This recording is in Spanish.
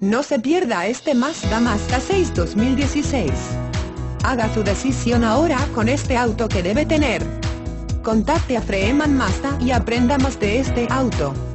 No se pierda este Mazda 6 2016. Haga su decisión ahora con este auto que debe tener. Contacte a Freeman Mazda y aprenda más de este auto.